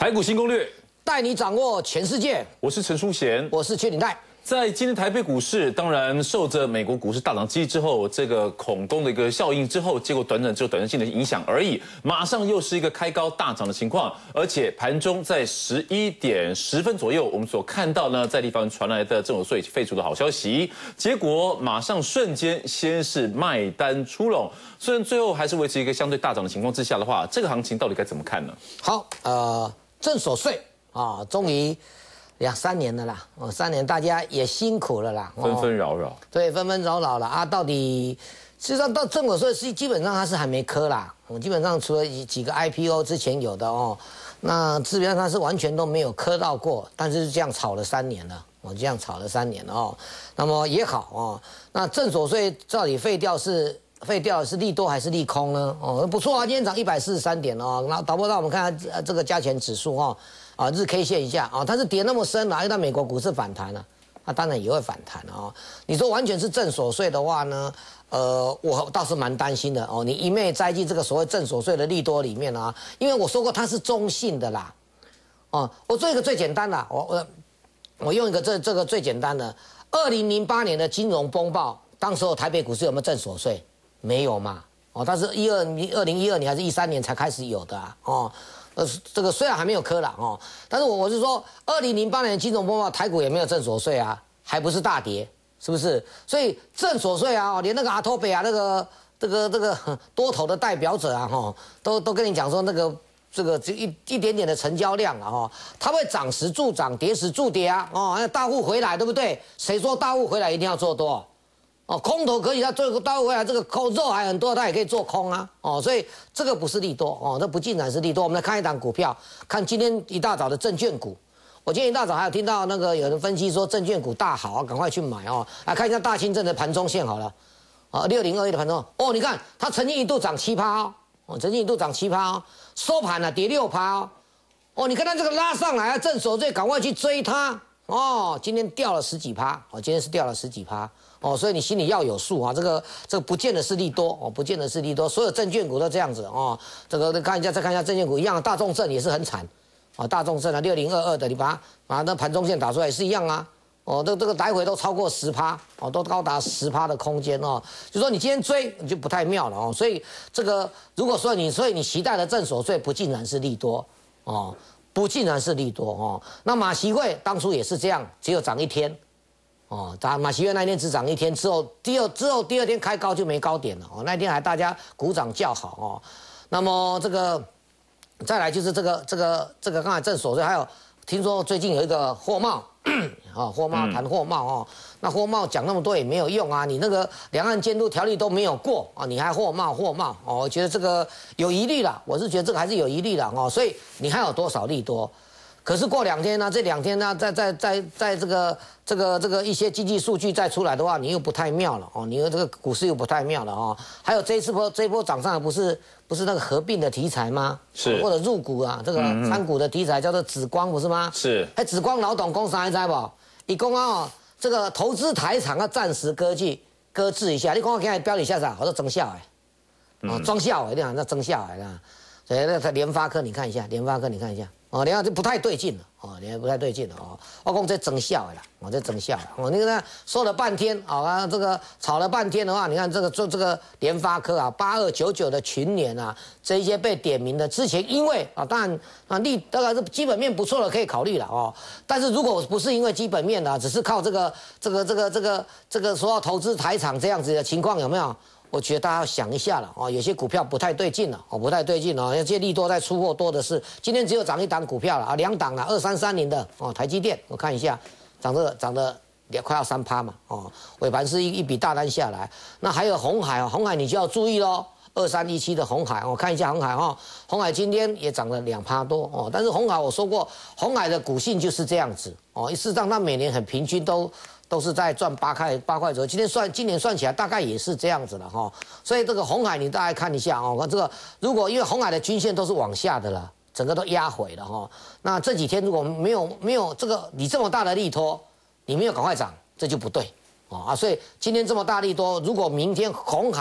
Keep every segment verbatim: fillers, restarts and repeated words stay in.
台股新攻略， 带你掌握全世界。 我是陈淑贤， 我是邱鼎泰。 在今天台北股市，当然受着美国股市大涨激之后，这个恐攻的一个效应之后，结果短短只有短暂性的影响而已，马上又是一个开高大涨的情况，而且盘中在十一点十分左右，我们所看到呢，在地方传来的政府税废除的好消息，结果马上瞬间先是卖单出笼，虽然最后还是维持一个相对大涨的情况之下的话，这个行情到底该怎么看呢？ 好，呃，正所税啊，终于。两三年了啦，哦，三年大家也辛苦了啦， 纷纷扰扰， 对，纷纷扰扰了啊。到底，实际上到正所税是基本上它是还没磕啦，我基本上除了几个 I P O 之前有的哦，那基本上它是完全都没有磕到过，但是这样炒了三年了，我这样炒了三年了哦，那么也好哦，那正所税到底废掉是废掉是利多还是利空呢？哦，不错啊，今天涨一百四十三点哦，然后导播让我们看看这个加权指数哦。啊，日 K 线一下啊，它是跌那么深了，因为它美国股市反弹了，它当然也会反弹啊。你说完全是正所税的话呢，呃，我倒是蛮担心的哦。你一昧栽进这个所谓正所税的利多里面啊，因为我说过它是中性的啦。哦，我做一个最简单的，我我我用一个这这个最简单的，二零零八年的金融风暴，当时候台北股市有没有正所税？没有嘛。哦，但是一二二零一二年还是一三年才开始有的啊。哦。呃，这个虽然还没有磕了哦，但是我我是说，二零零八年金融风暴，台股也没有正所税啊，还不是大跌，是不是？所以正所税啊，连那个阿托北啊，那个这个这个多头的代表者啊，哈，都都跟你讲说，那个这个一一点点的成交量啊，哈，它会涨时助涨，跌时助跌啊，哦，那大户回来对不对？谁说大户回来一定要做多？哦，空头可以，他做大户回来，这个空肉还很多，他也可以做空啊。哦，所以这个不是利多哦，这不尽然是利多。我们来看一档股票，看今天一大早的证券股。我今天一大早还有听到那个有人分析说证券股大好，赶快去买哦。来看一下大清证的盘中线好了，啊，六零二一的盘中哦，你看它曾经一度涨七趴哦，哦，曾经一度涨七趴哦，收盘了跌六趴哦。哦，你看它这个拉上来啊，正所税赶快去追它哦。今天掉了十几趴，哦，今天是掉了十几趴。哦，所以你心里要有数啊，这个这个不见得是利多哦，不见得是利多，所有证券股都这样子哦。这个看一下，再看一下证券股一样，大众证也是很惨，啊，大众证啊六零二二的，你把它把那盘中线打出来也是一样啊，哦，这这个来回都超过十趴，哦，都高达十趴的空间哦，就说你今天追你就不太妙了哦，所以这个如果说你所以你期待的正所税不尽然是利多哦，不尽然是利多哦，那马习会当初也是这样，只有涨一天。哦，打马习会那天只涨一天之后，第二之后第二天开高就没高点了哦。那天还大家鼓掌叫好哦。那么这个再来就是这个这个这个刚才正所税，还有听说最近有一个货贸啊，货贸谈货贸哦。那货贸讲那么多也没有用啊，你那个两岸监督条例都没有过啊，你还货贸货贸哦，我觉得这个有疑虑了，我是觉得这个还是有疑虑的哦。所以你还有多少利多？可是过两天呢，这两天呢，在在在在这个这个这个一些经济数据再出来的话，你又不太妙了哦，你的这个股市又不太妙了哦。还有这一次波这一波涨上来不是不是那个合并的题材吗？ 是， 或者入股啊，这个参股的题材叫做紫光不是吗？ 是。 哎，紫光老董讲啥你知不？伊讲啊，这个投资台厂要暂时搁置搁置一下。你看我今日标题下啥？我说增效哎，哦，装效哎，你看那增效哎啦。所以那个联发科你看一下，联发科你看一下。哦，你看这不太对劲了，哦，你看不太对劲了哦。我讲这增效的啦，我这增效，哦，你看说了半天，啊，这个吵了半天的话，你看这个做这个联发科啊，八二九九的群联啊，这一些被点名的，之前因为啊，当然啊利大概是基本面不错的可以考虑了哦。但是如果不是因为基本面的，只是靠这个这个这个这个这个说要投资台厂这样子的情况有没有？我觉得大家要想一下了哦，有些股票不太对劲了哦，不太对劲哦，这些利多在出货多的是，今天只有涨一档股票了啊，两档了，二三三零的哦，台积电，我看一下，涨这涨的也快要三趴嘛哦，尾盘是一一笔大单下来，那还有鸿海哦，鸿海你就要注意喽，二三一七的鸿海，我看一下鸿海哈，鸿海今天也涨了两趴多哦，但是鸿海我说过，鸿海的股性就是这样子哦，事实上它每年很平均都。都是在赚八块八块左右，今天算今年算起来大概也是这样子了哈，所以这个鸿海你大概看一下哦，这个如果因为鸿海的均线都是往下的了，整个都压回了哈，那这几天如果没有没有这个你这么大的利多，你没有赶快涨，这就不对哦啊，所以今天这么大利多，如果明天鸿海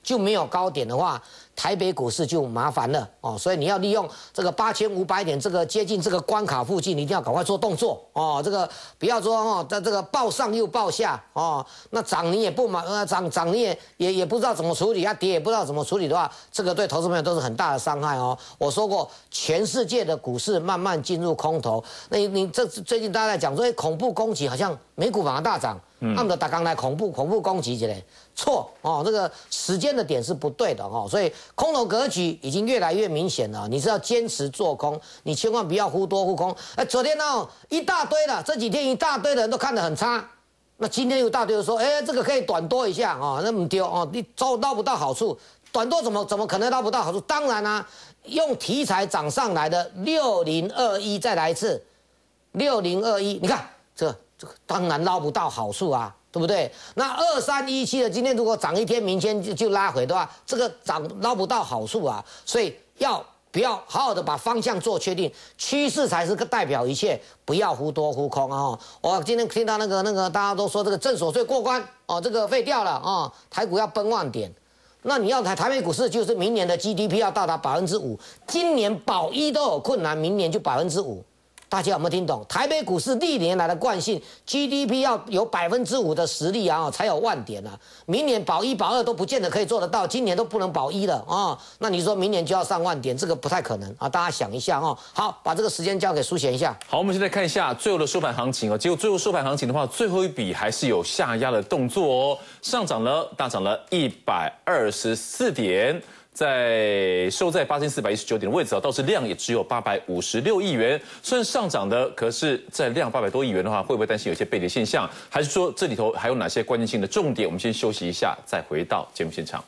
就没有高点的话，台北股市就麻烦了哦。所以你要利用这个八千五百点这个接近这个关卡附近，你一定要赶快做动作哦。这个不要说哦，在这个报上又报下哦，那涨你也不满，呃涨涨你也也也不知道怎么处理，啊跌也不知道怎么处理的话，这个对投资朋友都是很大的伤害哦。我说过，全世界的股市慢慢进入空头，那你你这最近大家在讲说，哎，恐怖攻击好像美股反而大涨。他们的打刚来恐怖恐怖攻击之类，错哦，这个时间的点是不对的哦，所以空头格局已经越来越明显了。你是要坚持做空，你千万不要忽多忽空。哎，昨天呢一大堆了，这几天一大堆的人都看得很差，那今天有一大堆人说，哎，这个可以短多一下哦，那么丢哦，你捞捞不到好处，短多怎么怎么可能捞不到好处？当然啊，用题材涨上来的六零二一再来一次，六零二一，你看这个。这个当然捞不到好处啊，对不对？那二三一七的今天如果涨一天，明天就就拉回的话，这个涨捞不到好处啊，所以要不要好好的把方向做确定，趋势才是个代表一切，不要忽多忽空啊！我今天听到那个那个大家都说这个正所税过关哦，这个废掉了啊，台股要奔万点。那你要台台北股市就是明年的 G D P 要到达百分之五，今年保一都有困难，明年就百分之五。大家有没有听懂？台北股市历年来的惯性 ，G D P 要有百分之五的实力啊，才有万点啊。明年保一、保二都不见得可以做得到，今年都不能保一了啊。那你说明年就要上万点，这个不太可能啊。大家想一下哦。好，把这个时间交给苏贤一下。 好，我们现在看一下最后的收盘行情哦。结果最后收盘行情的话，最后一笔还是有下压的动作哦，上涨了，大涨了一百二十四点。在收在八千四百一十九点的位置啊，倒是量也只有八百五十六亿元，虽然上涨的，可是在量八百多亿元的话，会不会担心有些背离现象？还是说这里头还有哪些关键性的重点？我们先休息一下，再回到节目现场。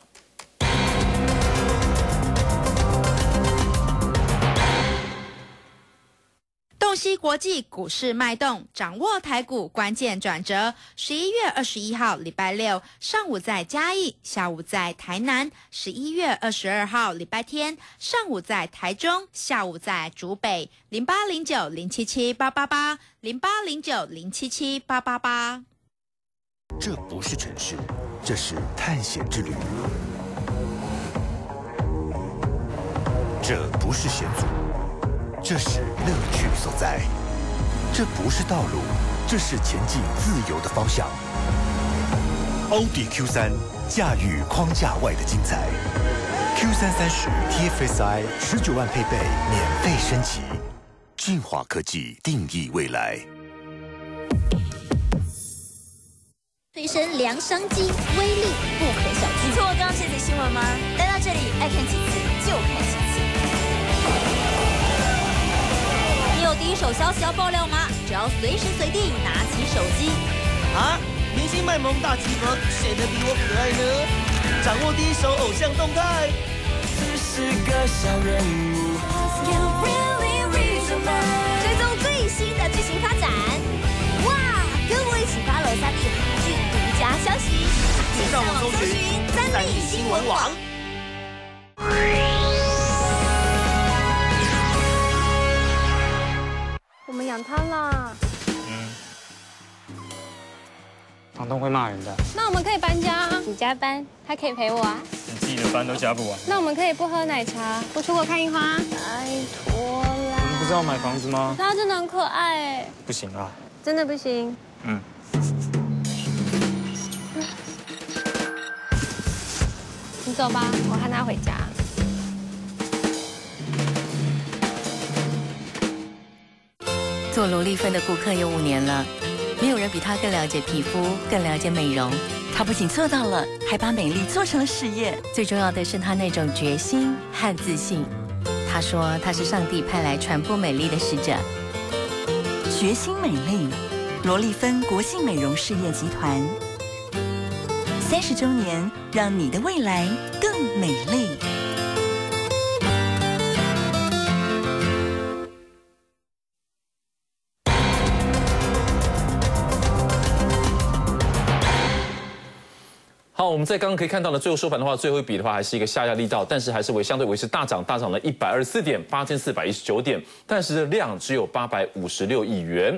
洞悉国际股市脉动，掌握台股关键转折。十一月二十一号，礼拜六上午在嘉义，下午在台南；十一月二十二号，礼拜天上午在台中，下午在竹北。零八零九零七七八八八，零八零九零七七八八八。 这不是城市，这是探险之旅。这不是险阻。这是乐趣所在，这不是道路，这是前进自由的方向。奥迪 Q 三，驾驭框架外的精彩。Q 三三十 T F S I 十九万配备，免费升级。俊华科技定义未来。 推升量商机，威力不可小觑。 你错过刚刚这则新闻吗？来到这里，爱看几次就看几次。你有第一手消息要爆料吗？只要随时随地拿起手机。 啊！明星卖萌大集合，谁能比我可爱呢？掌握第一手偶像动态，只是个小人物。 追踪最新的剧情发展。哇！跟我一起发了三立韩剧独家消息。 请上网搜寻三立新闻网。 我们养它啦。 嗯，房东会骂人的。 那我们可以搬家啊，你加班，他可以陪我啊。 你自己的班都加不完。 那我们可以不喝奶茶，不出国看樱花。拜托啦。 你不是要买房子吗？ 它真的很可爱哎。 不行啊。 真的不行。 嗯。 你走吧，我和他回家。 做罗丽芬的顾客有五年了，没有人比她更了解皮肤，更了解美容。她不仅做到了，还把美丽做成了事业。最重要的是她那种决心和自信。她说她是上帝派来传播美丽的使者。 决心美丽，罗丽芬国际美容事业集团，三十周年，让你的未来更美丽。 好，我们在刚刚可以看到的最后收盘的话，最后一笔的话还是一个下压力道，但是还是为相对维持大涨，大涨了一百二十四点，八千四百一十九点，但是量只有八百五十六亿元。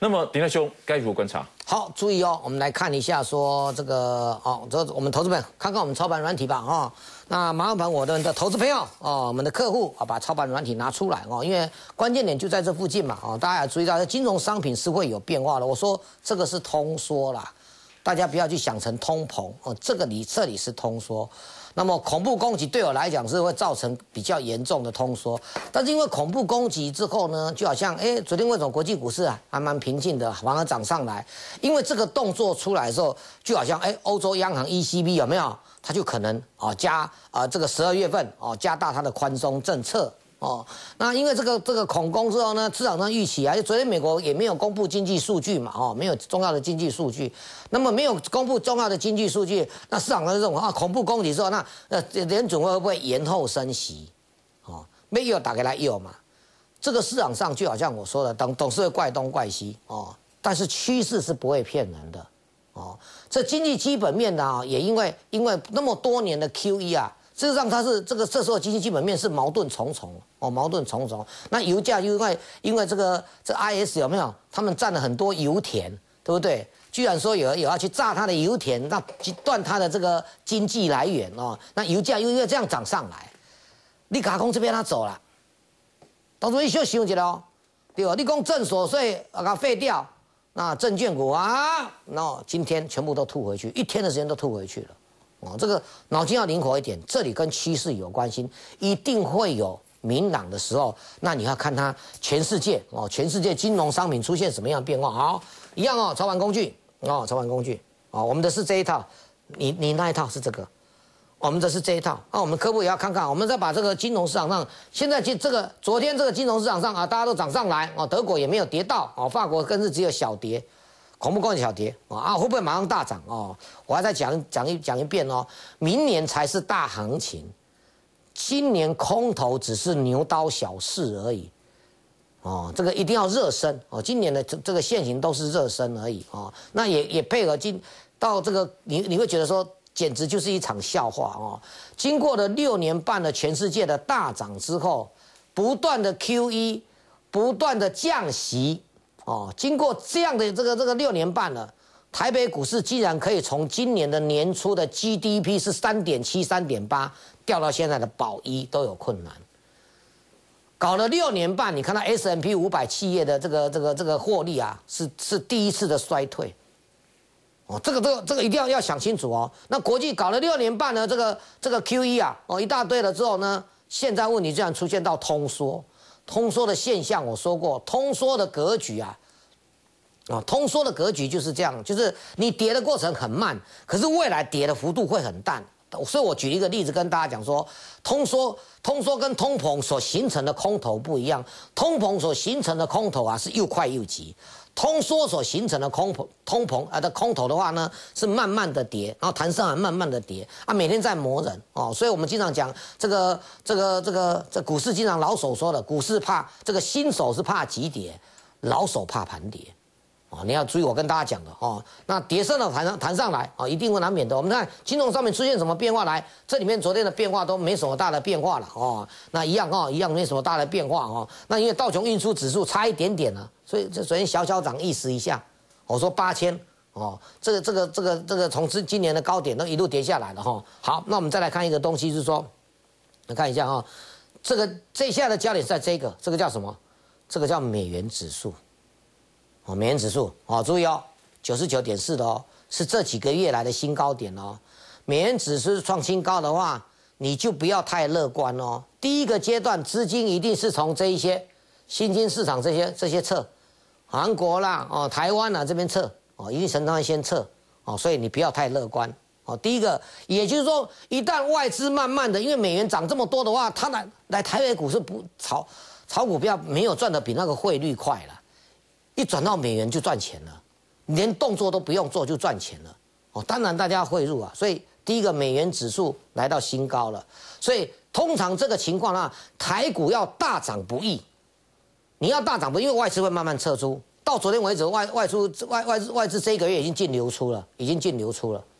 那么鼎泰兄该如何观察？ 好，注意哦，我们来看一下说这个哦，这我们投资朋友看看我们操盘软体吧哦。那麻烦我的的投资朋友哦，我们的客户啊，把操盘软体拿出来哦，因为关键点就在这附近嘛哦。大家要注意到，金融商品是会有变化的。我说这个是通缩啦，大家不要去想成通膨哦，这个里这里是通缩。那么恐怖攻击对我来讲是会造成比较严重的通缩，但是因为恐怖攻击之后呢，就好像哎，昨天为什么国际股市啊还蛮平静的，反而涨上来？因为这个动作出来的时候，就好像哎，欧洲央行 E C B 有没有？它就可能啊加啊、呃、这个十二月份哦加大它的宽松政策。哦，那因为这个这个恐攻之后呢，市场上预期啊，就昨天美国也没有公布经济数据嘛，哦，没有重要的经济数据，那么没有公布重要的经济数据，那市场上认为啊，恐怖攻击之后，那呃联准会会不会延后升息？哦，没有打开来有嘛？这个市场上就好像我说的，董董事会怪东怪西哦，但是趋势是不会骗人的哦。这经济基本面的啊，也因为因为那么多年的 Q E 啊。事实上，它是这个这时候经济基本面是矛盾重重哦，矛盾重重。那油价因为因为这个这 I S 有没有？他们占了很多油田，对不对？居然说有有要去炸它的油田，那断它的这个经济来源哦。那油价又因为这样涨上来，你卡空这边他走了，到时候一休想一下哦，对吧？你讲正所税把它废掉，那证券股啊，那今天全部都吐回去，一天的时间都吐回去了。哦，这个脑筋要灵活一点，这里跟趋势有关系，一定会有明朗的时候。那你要看它全世界哦，全世界金融商品出现什么样的变化。好，一样哦，操盘工具哦，操盘工具哦，我们的是这一套，你你那一套是这个，我们的是这一套。那、啊、我们科普也要看看，我们再把这个金融市场上，现在这个昨天这个金融市场上啊，大家都涨上来哦，德国也没有跌到哦，法国更是只有小跌。恐怖攻击小跌啊，会不会马上大涨哦？我还再讲讲一讲一遍哦。明年才是大行情，今年空头只是牛刀小试而已哦。这个一定要热身哦。今年的这这个现行都是热身而已哦。那也也配合今到这个你你会觉得说，简直就是一场笑话哦。经过了六年半的全世界的大涨之后，不断的 Q E， 不断的降息。哦，经过这样的这个这个六年半了，台北股市竟然可以从今年的年初的 G D P 是三点七、三点八掉到现在的保一都有困难。搞了六年半，你看到 S and P 五百企业的这个这个这个获利啊，是是第一次的衰退。哦，这个这个这个一定要要想清楚哦。那国际搞了六年半的这个这个 Q E 啊，哦一大堆了之后呢，现在问题居然出现到通缩。通缩的现象，我说过，通缩的格局啊，啊，通缩的格局就是这样，就是你跌的过程很慢，可是未来跌的幅度会很大。所以我举一个例子跟大家讲说，通缩、通缩跟通膨所形成的空头不一样，通膨所形成的空头啊是又快又急。通缩所形成的空膨、通膨啊的空头的话呢，是慢慢的跌，然后弹上来慢慢的跌啊，每天在磨人哦，所以我们经常讲这个、这个、这个、这股市经常老手说的，股市怕这个新手是怕急跌，老手怕盘跌。哦，你要注意我跟大家讲的哦。那跌升了弹上弹上来啊、哦，一定会难免的。我们看金融上面出现什么变化来，这里面昨天的变化都没什么大的变化了哦。那一样哦，一样没什么大的变化哦。那因为道琼运输指数差一点点了，所以这昨天小小涨意思一下，我说八千哦，这个这个这个这个从今今年的高点都一路跌下来了哈、哦。好，那我们再来看一个东西，就是说，来看一下哈、哦，这个这一下的焦点是在这个，这个叫什么？这个叫美元指数。哦，美元指数哦，注意哦，九十九点四的哦，是这几个月来的新高点哦。美元指数创新高的话，你就不要太乐观哦。第一个阶段，资金一定是从这一些新兴市场这些这些撤，韩国啦、哦台湾啦这边撤哦，一定程度上先撤哦，所以你不要太乐观哦。第一个，也就是说，一旦外资慢慢的，因为美元涨这么多的话，它来来台北股市不炒炒股票没有赚的比那个汇率快了。一转到美元就赚钱了，连动作都不用做就赚钱了哦。当然大家汇入啊，所以第一个美元指数来到新高了，所以通常这个情况啊，台股要大涨不易。你要大涨不易，因为外资会慢慢撤出。到昨天为止，外外出外外资外资这一个月已经净流出了，已经净流出了，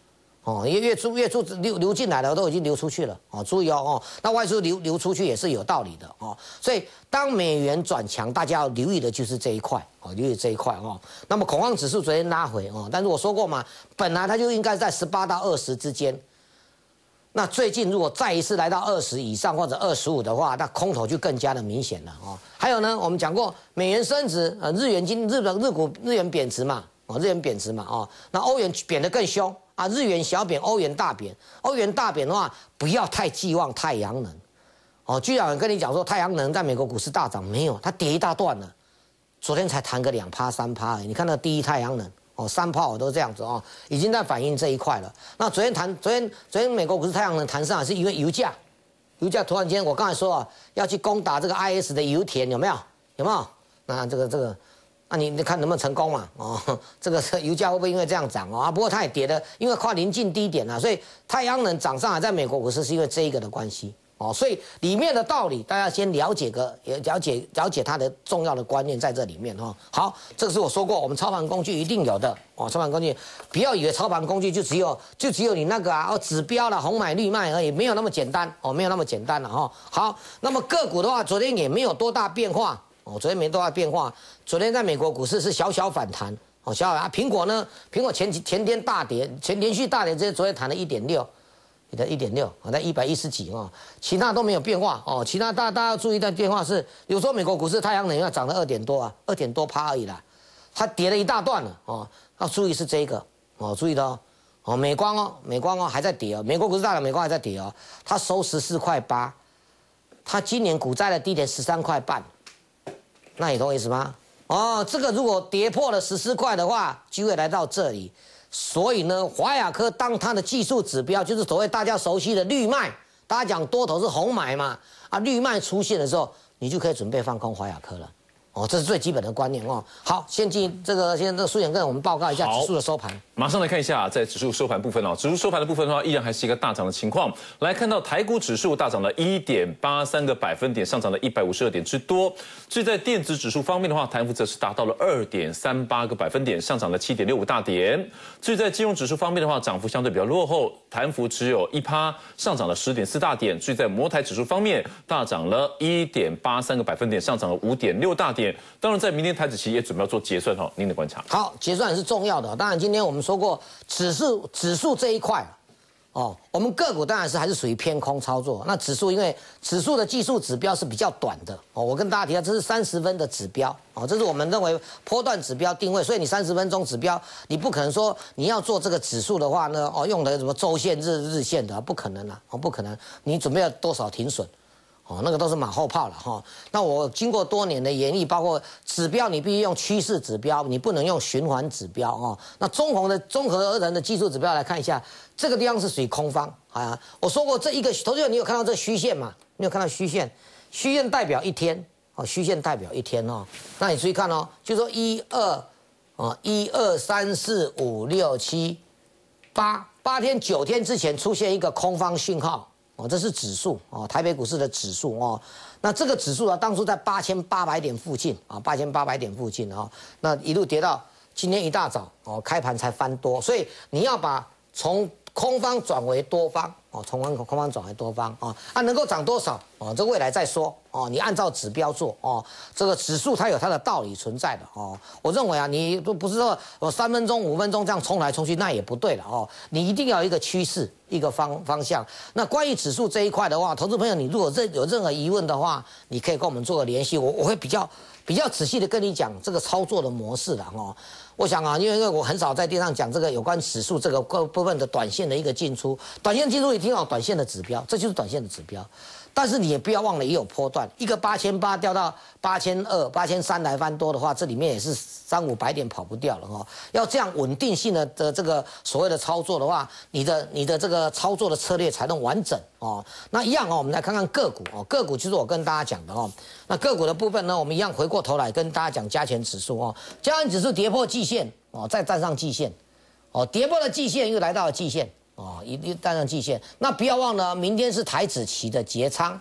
哦，因为月出月出流流进来了，都已经流出去了哦，注意哦哦，那外出流流出去也是有道理的哦，所以当美元转强，大家要留意的就是这一块哦，留意这一块哦。那么恐慌指数昨天拉回哦，但是我说过嘛，本来它就应该在十八到二十之间。那最近如果再一次来到二十以上或者二十五的话，那空头就更加的明显了哦。还有呢，我们讲过美元升值，呃，日元今日本日股日元贬值嘛，哦，日元贬值嘛，哦，那欧元贬得更凶。啊，日元小贬，欧元大贬。欧元大贬的话，不要太寄望太阳能。哦，居然有人跟你讲说太阳能在美国股市大涨，没有，它跌一大段了。昨天才弹个两趴三趴，你看那第一太阳能，哦，三炮都这样子哦，已经在反映这一块了。那昨天弹，昨天昨天美国股市太阳能弹上来，是因为油价，油价突然间，我刚才说啊，要去攻打这个 I S 的油田，有没有？有没有？那这个这个。那、啊、你你看能不能成功嘛？哦，这个油价会不会因为这样涨哦？啊，不过它也跌的，因为快临近低点了，所以太阳能涨上来，在美国股市是因为这一个的关系哦。所以里面的道理，大家先了解个，了解了解它的重要的观念在这里面哦。好，这个是我说过，我们操盘工具一定有的哦。操盘工具不要以为操盘工具就只有就只有你那个啊哦指标啦，红买绿卖而已，没有那么简单哦，没有那么简单了哈、哦。好，那么个股的话，昨天也没有多大变化。哦，昨天没多大变化。昨天在美国股市是小小反弹，哦，小小啊。苹果呢？苹果前前天大跌，前连续大跌，这昨天弹了一点六，你的一点六，啊，在一百一十几哦，其他都没有变化哦。其他大大家要注意的变化是，有时候美国股市太阳能要涨了二点多啊，二点多趴而已啦，它跌了一大段了哦。要注意是这个哦，注意的哦。哦，美光哦，美光哦还在跌哦，美国股市大涨，美光还在跌哦，它收十四块八，它今年股债的低点十三块半。那你懂我意思吗？哦，这个如果跌破了十四块的话，机会来到这里。所以呢，华亚科当它的技术指标，就是所谓大家熟悉的绿卖，大家讲多头是红买嘛，啊，绿卖出现的时候，你就可以准备放空华亚科了。哦，这是最基本的观念哦。好，先进这个，现在这个苏远跟我们报告一下指数的收盘。 马上来看一下，在指数收盘部分哦，指数收盘的部分的话，依然还是一个大涨的情况。来看到台股指数大涨了 一点八三个百分点，上涨了一百五十二点之多。至于在电子指数方面的话，台股则是达到了 二点三八个百分点，上涨了 七点六五大点。至于在金融指数方面的话，涨幅相对比较落后，台幅只有一趴，上涨了 十点四大点。至于在摩台指数方面，大涨了 一点八三个百分点，上涨了 五点六大点。当然，在明天台指期也准备要做结算哈，您的观察。 好，结算也是重要的。当然，今天我们说过指数指数这一块，哦，我们个股当然是还是属于偏空操作。那指数因为指数的技术指标是比较短的哦，我跟大家提到这是三十分的指标哦，这是我们认为波段指标定位，所以你三十分钟指标，你不可能说你要做这个指数的话呢，哦，用的什么周线、日日线的，不可能啦，哦，不可能，你准备要多少停损？哦，那个都是马后炮了哈、哦。那我经过多年的研绎，包括指标，你必须用趋势指标，你不能用循环指标哦。那综合的综合而人的技术指标来看一下，这个地方是属于空方啊。我说过这一个，投资者你有看到这虚线吗？你有看到虚线？虚线代表一天哦，虚线代表一天哦。那你注意看哦，就说一二哦，一二三四五六七八八天九天之前出现一个空方讯号。哦，这是指数哦，台北股市的指数哦。那这个指数啊，当初在八千八百点附近啊，八千八百点附近啊、哦，那一路跌到今天一大早哦，开盘才翻多，所以你要把从空方转为多方哦，从空空方转为多方啊，啊能够涨多少哦，这未来再说哦，你按照指标做哦，这个指数它有它的道理存在的哦。我认为啊，你都不是说我三分钟、五分钟这样冲来冲去，那也不对了哦，你一定要有一个趋势。一个方方向。那关于指数这一块的话，投资朋友，你如果任有任何疑问的话，你可以跟我们做个联系，我我会比较比较仔细的跟你讲这个操作的模式的哦。我想啊，因为因为我很少在电上讲这个有关指数这个各部分的短线的一个进出，短线进出一定要有短线的指标，这就是短线的指标。但是你也不要忘了，也有波段，一个八千八掉到八千二、八千三来翻多的话，这里面也是三五百点跑不掉了哈、哦。要这样稳定性的的这个所谓的操作的话，你的你的这个操作的策略才能完整哦。那一样哦，我们来看看个股哦，个股就是我跟大家讲的哦。那个股的部分呢，我们一样回过头来跟大家讲加权指数哦，加权指数跌破季线哦，再站上季线哦，跌破了季线又来到了季线。哦，一一站上季线，那不要忘了，明天是台指期的结仓哦。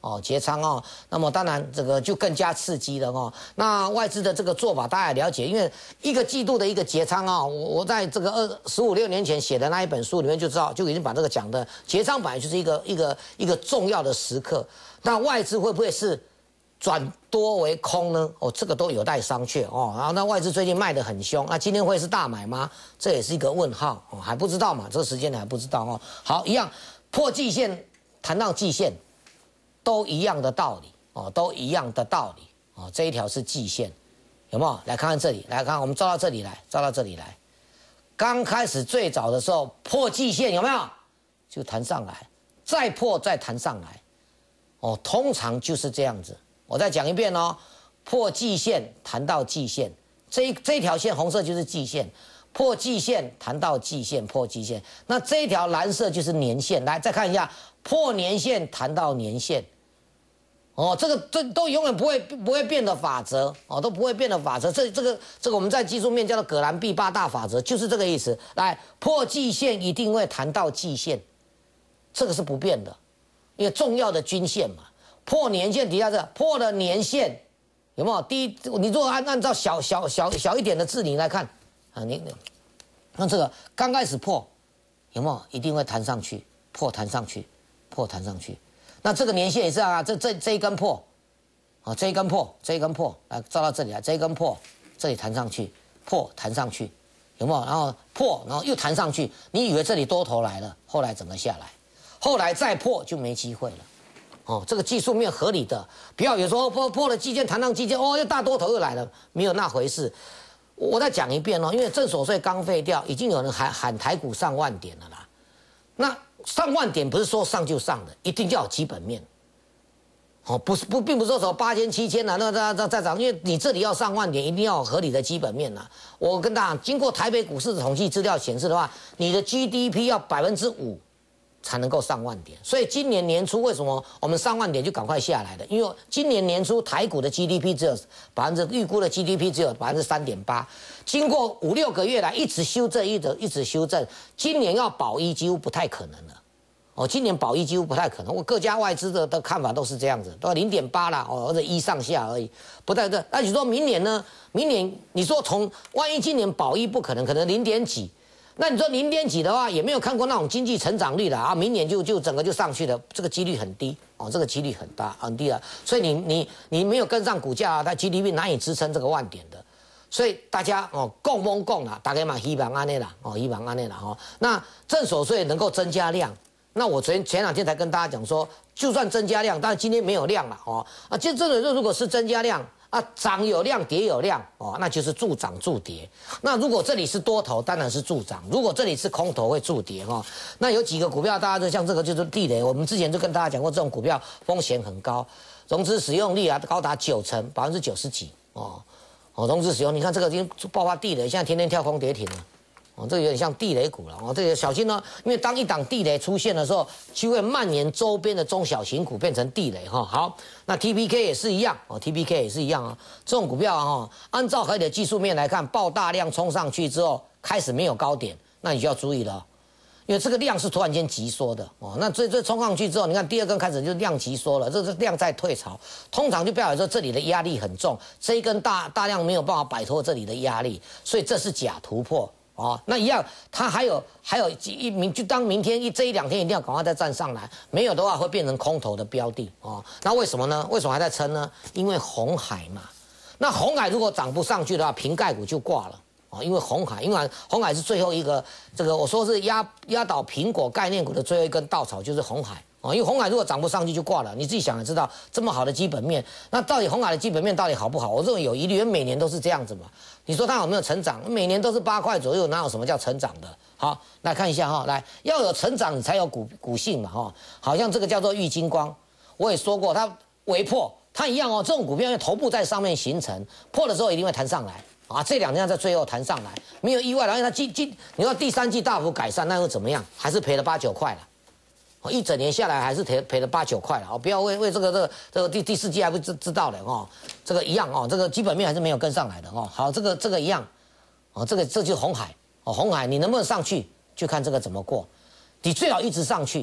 哦，结仓哦，那么当然这个就更加刺激了哦。那外资的这个做法大家也了解，因为一个季度的一个结仓啊，我我在这个二十五六年前写的那一本书里面就知道，就已经把这个讲的结仓本来就是一个一个一个重要的时刻。那外资会不会是转多为空呢？哦，这个都有待商榷哦。然后那外资最近卖得很凶，那今天会是大买吗？这也是一个问号哦，还不知道嘛，这个时间还不知道哦。好，一样破季线，谈到季线。都一样的道理哦，都一样的道理哦。这一条是季线，有没有？来看看这里，来看，我们照到这里来，照到这里来。刚开始最早的时候破季线有没有？就弹上来，再破再弹上来，哦，通常就是这样子。我再讲一遍哦，破季线弹到季线，这这条线红色就是季线，破季线弹到季线，破季线。那这一条蓝色就是年线，来再看一下，破年线弹到年线。哦，这个这都永远不会不会变的法则哦，都不会变的法则。这这个这个我们在技术面叫做葛兰碧八大法则，就是这个意思。来，破季线一定会弹到季线，这个是不变的，因为重要的均线嘛。破年线底下这破了年线，有没有？第一，你如果按按照小小小小一点的字你来看啊，你那这个刚开始破，有没有？一定会弹上去，破弹上去，破弹上去。那这个年线也是啊，这这这一根破，啊，这一根破，这一根破，来照到这里来，这一根破，这里弹上去，破弹上去，有没有？然后破，然后又弹上去，你以为这里多头来了，后来整个下来，后来再破就没机会了。哦，这个技术面合理的，不要有时候破破了季线弹上季线，哦，又大多头又来了，没有那回事。我再讲一遍哦，因为正所税刚废掉，已经有人喊喊台股上万点了啦，那。上万点不是说上就上的，一定要有基本面。哦，不是不，并不是说什么八千七千啊，那那那再涨，因为你这里要上万点，一定要有合理的基本面呐。我跟大家讲，经过台北股市的统计资料显示的话，你的 G D P 要百分之五才能够上万点。所以今年年初为什么我们上万点就赶快下来了？因为今年年初台股的 G D P 只有百分之预估的 G D P 只有百分之三点八，经过五六个月来一直修正，一直一直修正，今年要保一几乎不太可能了。哦，今年保一几乎不太可能，我各家外资的的看法都是这样子，都零点八啦，哦，或者一上下而已，不太对。那你说明年呢？明年你说从万一今年保一不可能，可能零点几，那你说零点几的话，也没有看过那种经济成长率的啊，明年就就整个就上去了，这个几率很低哦，这个几率很大很低啊，所以你你你没有跟上股价啊，它 G D P 难以支撑这个万点的。所以大家哦，共蒙共啦，大家嘛希望安内啦，哦，希望安内啦哦。那正所税能够增加量。那我前前两天才跟大家讲说，就算增加量，但是今天没有量了哦。啊，就这个如果是增加量啊，涨有量，跌有量哦，那就是助涨助跌。那如果这里是多头，当然是助涨；如果这里是空头，会助跌哈、哦。那有几个股票，大家就像这个就是地雷，我们之前就跟大家讲过，这种股票风险很高，融资使用率啊高达九成，百分之九十几哦。哦，融资使用，你看这个已经爆发地雷，现在天天跳空跌停了。哦，这个有点像地雷股了哦，这个小心呢，因为当一档地雷出现的时候，就会蔓延周边的中小型股变成地雷哈、哦。好，那 T P K 也是一样哦 ，T P K 也是一样啊、哦。这种股票哈、哦，按照合理的技术面来看，爆大量冲上去之后，开始没有高点，那你就要注意了、哦，因为这个量是突然间急缩的哦。那这这冲上去之后，你看第二根开始就量急缩了，这是量在退潮，通常就表示说这里的压力很重，这一根大大量没有办法摆脱这里的压力，所以这是假突破。哦，那一样，它还有还有一明，就当明天一这一两天一定要赶快再站上来，没有的话会变成空头的标的哦。那为什么呢？为什么还在撑呢？因为鸿海嘛。那鸿海如果涨不上去的话，瓶盖股就挂了哦。因为鸿海，因为鸿海是最后一个这个我说是压压倒苹果概念股的最后一根稻草，就是鸿海。哦，因为鸿海如果涨不上去就挂了，你自己想也知道，这么好的基本面，那到底鸿海的基本面到底好不好？我认为有疑虑，因为每年都是这样子嘛。你说它有没有成长？每年都是八块左右，哪有什么叫成长的？好，来看一下哈，来要有成长，你才有股股性嘛哈。好像这个叫做玉金光，我也说过，它微破，它一样哦。这种股票因为头部在上面形成，破的时候一定会弹上来啊。这两天在最后弹上来，没有意外，然后它季季，你说第三季大幅改善，那又怎么样？还是赔了八九块了。哦，一整年下来还是赔赔了八九块了哦，不要为为这个这个这个第第四季还不知知道的哦，这个一样哦，这个基本面还是没有跟上来的哦。好，这个这个一样，哦，这个这就是鸿海哦，鸿海你能不能上去，就看这个怎么过，你最好一直上去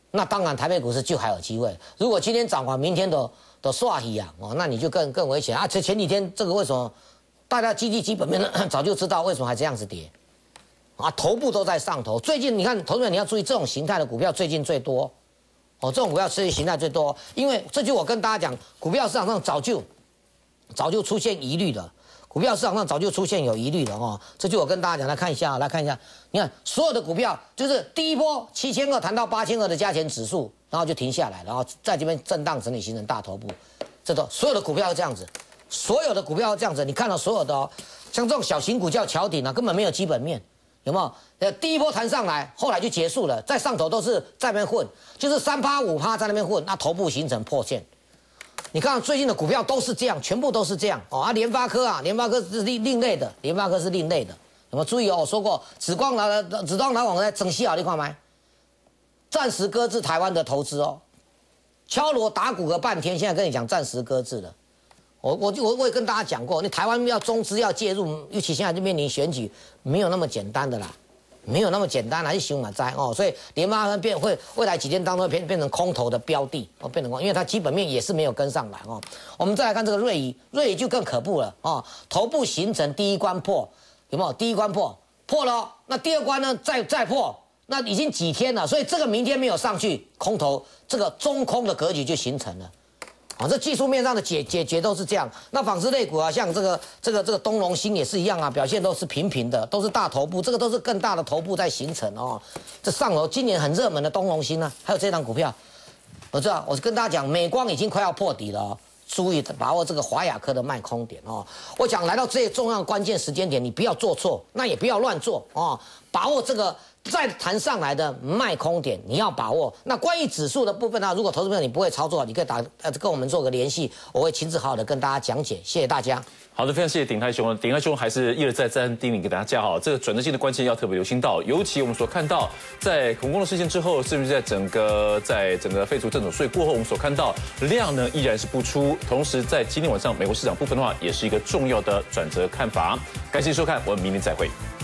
那当然台北股市就还有机会。如果今天涨完，明天的的刷起啊，哦，那你就更更危险啊！前前几天这个为什么大家经济基本面呢早就知道为什么还这样子跌啊？头部都在上头。最近你看，投资者你要注意这种形态的股票最近最多哦，这种股票最近形态最多，因为这就我跟大家讲，股票市场上早就早就出现疑虑了。股票市场上早就出现有疑虑了哦，这就我跟大家讲，来看一下，来看一下，你看所有的股票就是第一波七千二谈到八千二的加权指数，然后就停下来，然后在这边震荡整理形成大头部，这都所有的股票都这样子，所有的股票都这样子，你看到所有的哦，像这种小型股叫桥顶啊，根本没有基本面，有没有？呃，第一波弹上来，后来就结束了，在上头都是在那边混，就是三趴五趴在那边混，那头部形成破线。你看最近的股票都是这样，全部都是这样哦啊！联发科啊，联发科是另另类的，联发科是另类的。有没有注意哦？我说过，紫光拿紫光拿网在整西啊，你看没？暂时搁置台湾的投资哦，敲锣打鼓个半天，现在跟你讲暂时搁置了。我我我我也跟大家讲过，你台湾要中资要介入，尤其现在就面临选举，没有那么简单的啦。没有那么简单，还是熊马灾哦，所以联发科变会未来几天当中变变成空头的标的哦，变成空，因为它基本面也是没有跟上来哦。我们再来看这个瑞仪，瑞仪就更可怖了哦，头部形成第一关破，有没有？第一关破破了、哦，那第二关呢？再再破，那已经几天了，所以这个明天没有上去，空头这个中空的格局就形成了。啊，这技术面上的解解决都是这样。那纺织类股啊，像这个这个这个东隆兴也是一样啊，表现都是平平的，都是大头部，这个都是更大的头部在形成哦。这上楼今年很热门的东隆兴呢，还有这档股票，我知道，我跟大家讲，美光已经快要破底了、哦，注意把握这个华亚科的卖空点哦。我讲来到这些重要关键时间点，你不要做错，那也不要乱做哦，把握这个。再弹上来的卖空点，你要把握。那关于指数的部分呢？如果投资朋友你不会操作，你可以打呃跟我们做个联系，我会亲自好好的跟大家讲解。谢谢大家。 好的，非常谢谢鼎泰兄。鼎泰兄还是一而再再三叮咛给大家加好，这个转折性的关键要特别留心到。尤其我们所看到，在恐攻的事件之后，是不是在整个在整个废除赠种税过后，我们所看到量呢依然是不出。同时，在今天晚上美国市场部分的话，也是一个重要的转折看法。感谢收看，我们明天再会。